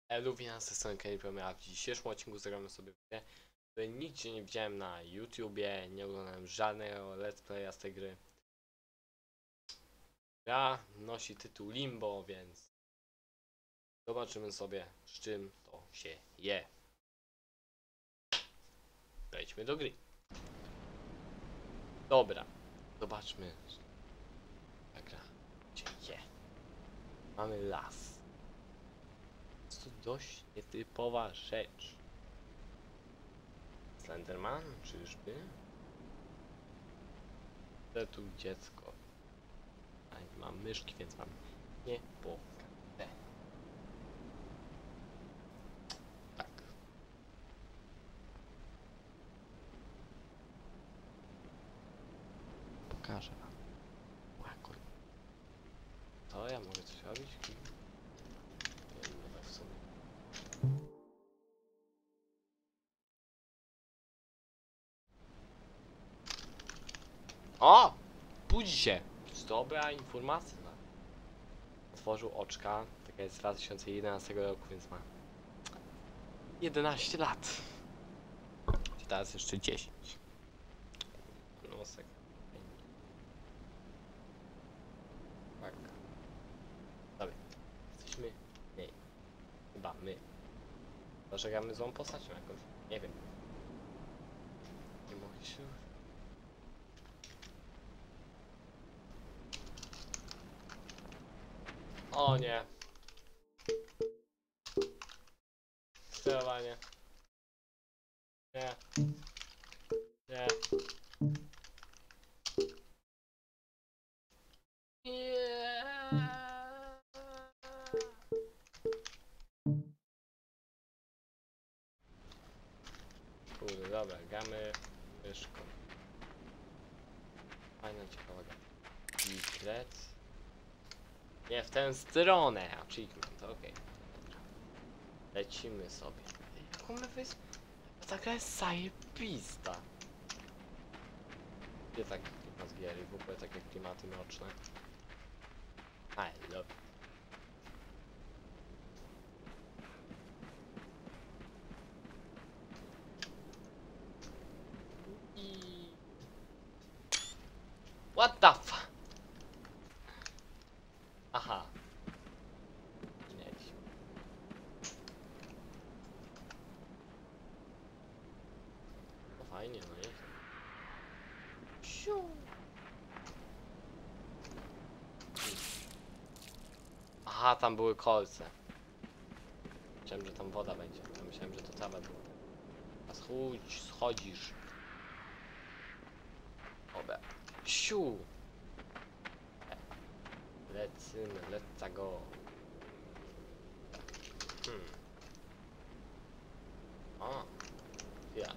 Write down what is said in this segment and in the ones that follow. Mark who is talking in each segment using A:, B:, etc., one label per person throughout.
A: Lubię z tej strony Kalibrium, a w dzisiejszym odcinku zagramy sobie w grę, której nigdzie nie widziałem na YouTubie, nie oglądałem żadnego let's playa z tej gry. Gra nosi tytuł Limbo, więc zobaczymy sobie, z czym to się je. Wejdźmy do gry. Dobra, zobaczmy, ta gra się je. Mamy las. Jest to dość nietypowa rzecz. Slenderman? Czyżby? To tu dziecko. A nie mam myszki, więc mam nie pokażę. Tak. Pokażę wam. Łakoń. To ja mogę coś robić? Nie wiem, no tak w sumie. O! Budzi się! To jest dobra informacja. Otworzył oczka. Taka jest z 2011 roku, więc ma 11 lat. I teraz jeszcze 10. Nosek. Tak. Dobra. Jesteśmy... Nie. Chyba my. Zażegamy złą postacią jakąś. Nie wiem. Nie mogę się... O nie. Sterowanie. Nie. Nie. Nie. Kurde, dobra, gramy myszką. Fajna, ciekawa gra. Secret. Nie w tę stronę, achievement, okej. Dobra. Lecimy sobie. Jaką my wys... Taka jest zajebista. Nie tak klimat gier i w ogóle takie klimaty mroczne. I love it. What the f... Aha. Minęliśmy. No fajnie, no jest. Siu. Aha, tam były kolce. Myślałem, że tam woda będzie. Ja myślałem, że to trawa była. A schodzisz. Dobra. Siu. Lecimy, let's go. O. Ja.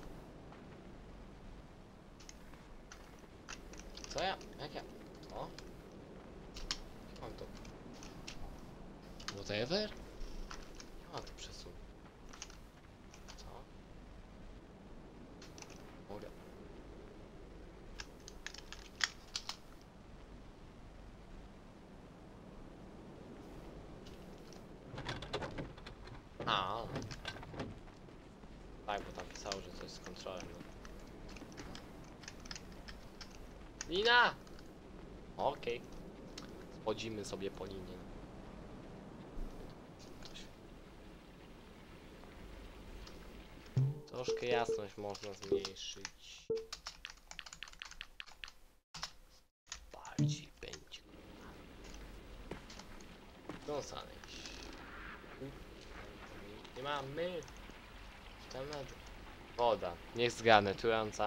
A: Co ja? Jak ja? O. Mam to. Whatever? Nie mam tu przesuń. Co? Mogę. A. Tak, bo tam pisało, że coś z kontrolem. No. Lina! Okej. Schodzimy sobie po linie. Troszkę jasność można zmniejszyć. Bardziej będzie. No znaleźć. Nie mamy. Tam woda. Niech zgadnę, trująca.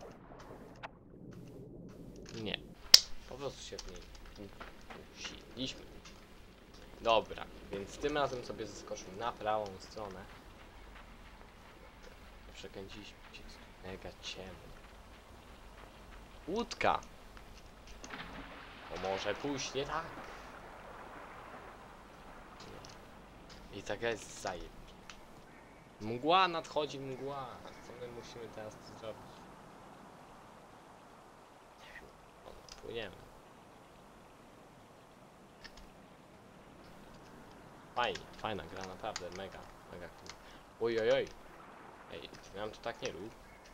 A: Nie. Po prostu się w niej usiedliśmy. Dobra, więc tym razem sobie zeskoczymy na prawą stronę. Przekręciliśmy się, mega ciemno. Łódka! To może pójść nie tak. I taka jest zajeb. Mgła nadchodzi, mgła. Co my musimy teraz tu zrobić? Nie wiem. Płyniemy. Fajna gra, naprawdę, mega cool. Oj, oj, oj. Ej, ty nam to tak nie rób.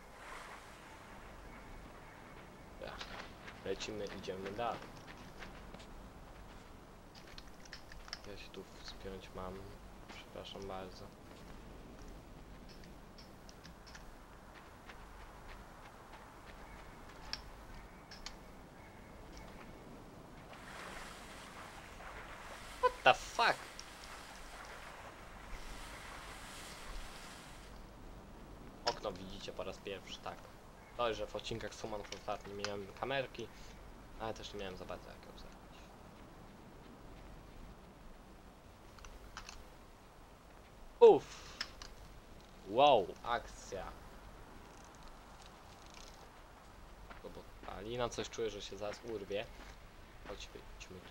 A: Ach, lecimy, idziemy dalej. Ja się tu wspiąć mam. Przepraszam bardzo. What the fuck? Okno widzicie po raz pierwszy, tak. To, że w odcinkach Sumanów ostatnio nie miałem kamerki, ale też nie miałem za bardzo jak obserwować. Uff! Wow, akcja! Bo Alina coś czuje, że się zaraz urwie. Chodźmy tu.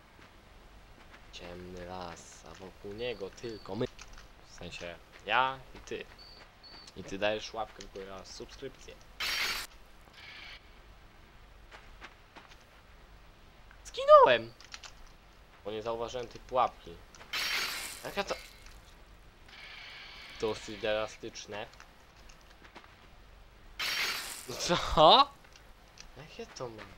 A: Ciemny las, a wokół niego tylko my. W sensie ja i ty. I ty dajesz łapkę w górę oraz subskrypcję. Zginąłem! Bo nie zauważyłem tej pułapki. Jaka to... Dosyć drastyczne. Co? Jakie to ma?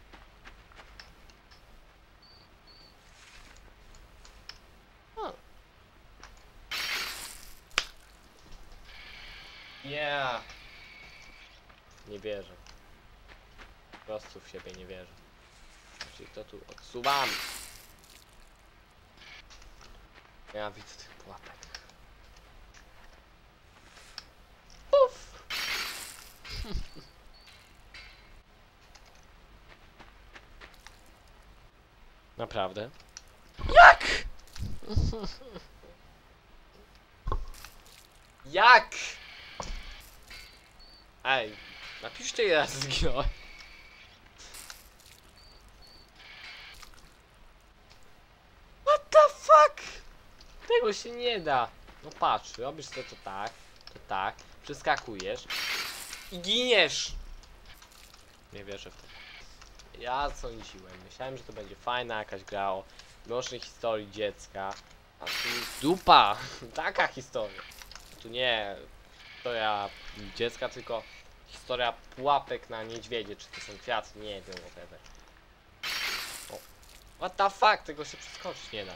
A: Yeah. Nie wierzę. Po prostu w siebie nie wierzę. Czyli to tu odsuwam. Ja widzę tych pułapek. Uff. Naprawdę? Jak? Jak? Ej, napiszcie ile razy zginąłem. What the fuck? Tego się nie da. No patrz, robisz to tak, przeskakujesz i giniesz. Nie wierzę w to. Ja sądziłem, myślałem, że to będzie fajna jakaś gra o mrocznej historii dziecka. A tu dupa! Taka historia. Tu nie historia dziecka, tylko historia pułapek na niedźwiedzie, czy to są kwiaty, nie wiem, whatever. O. What the fuck? Tego się przeskoczyć nie da.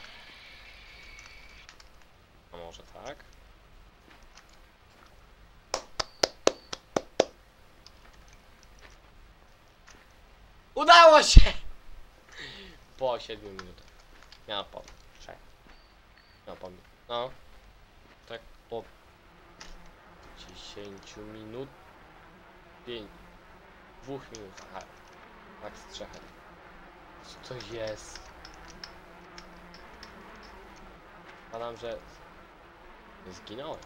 A: A może tak? Udało się! Po 7 minutach. Ja powiem. 3. Ja powiem. No. Tak po 10 minut. 5. 2 minut. Aha. Tak z 3. Co to jest? Padam, że zginąłem.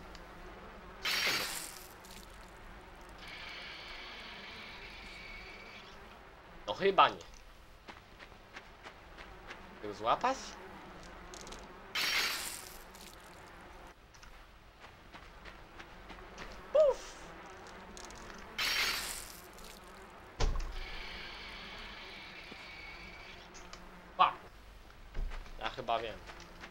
A: No chyba nie. Chcę złapać? Puf! Pa! Ja chyba wiem.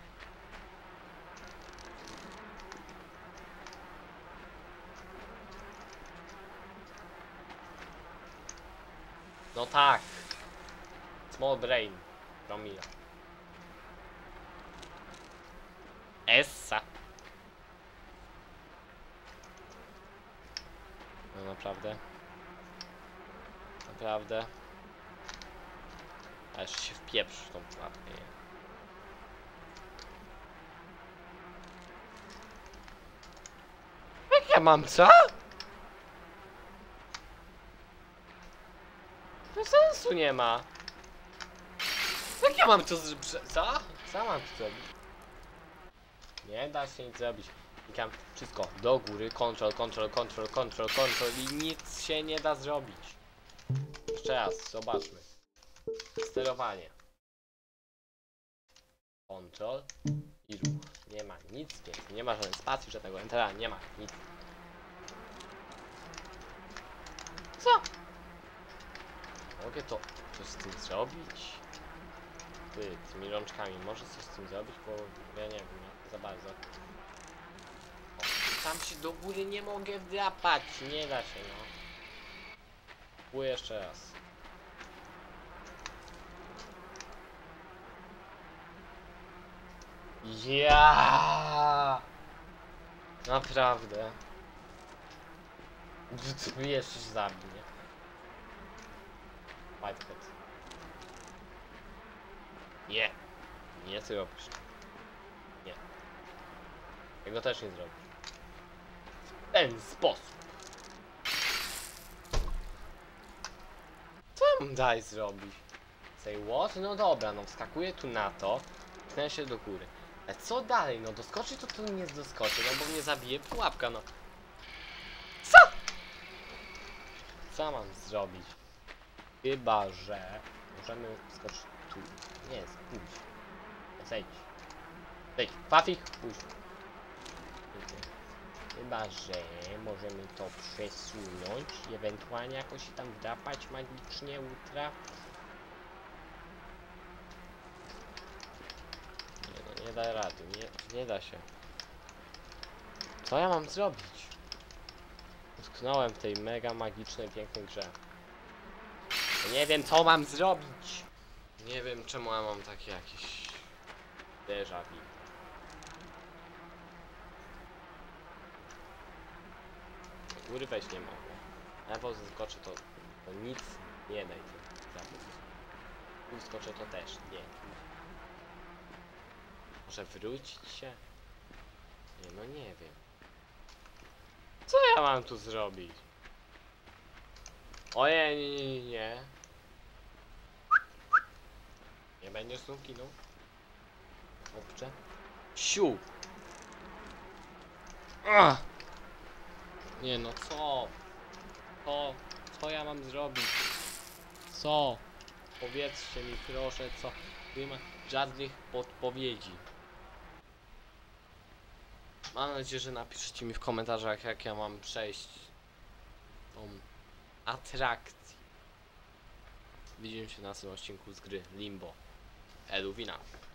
A: No tak. Small brain. Promila. Essa. No naprawdę. Naprawdę. A jeszcze się wpieprz w tą pułapkę, nie? Jak ja mam, co? To sensu nie ma. Jak ja mam to co? Co mam tu zrobić? Nie da się nic zrobić. Klikam wszystko do góry, control i nic się nie da zrobić. Jeszcze raz, zobaczmy. Sterowanie. Control i ruch. Nie ma nic więcej. Nie ma żadnej spacji, żadnego entera, nie ma nic. Co? Mogę to coś z tym zrobić? Ty, tymi rączkami, może coś z tym zrobić, bo ja nie wiem. proszę bardzo. O, tam się do góry nie mogę wdrapać, nie da się no. Próbuję jeszcze raz. Ja! Naprawdę. Tu jeszcze się zabije. Whitehead. Nie. Nie ty robisz. Nie. Tego też nie zrobisz. W ten sposób. Co mam daj zrobić? Say what? No dobra, no wskakuję tu na to. Pchnę się do góry. Ale co dalej? No doskoczy to tu nie doskoczy, no bo mnie zabije pułapka, no. Co? Co mam zrobić? Chyba, że możemy wskoczyć tu. Nie, pójdź. Zejdź. Zejdź. Fafik, pójdź. Chyba, że możemy to przesunąć i ewentualnie jakoś się tam wdrapać magicznie ultra. Nie no, nie da rady, nie da się. Co ja mam zrobić? Utknąłem w tej mega magicznej, pięknej grze. Nie wiem co mam zrobić. Nie wiem czemu ja mam takie jakieś déjà vu. Do góry wejść nie mogę. Lewo zeskoczę to nic nie daj tym. Tu skoczę to też nie. Może wrócić się? Nie no nie wiem. Co ja mam tu zrobić? Ojej, nie. Nie będziesz tu kinął? Obcze? Siu! Ach! Nie no co? Co ja mam zrobić? Co? Powiedzcie mi proszę co? Nie ma żadnych podpowiedzi. Mam nadzieję, że napiszecie mi w komentarzach jak ja mam przejść tą atrakcję. Widzimy się na następnym odcinku z gry Limbo. Eluwina.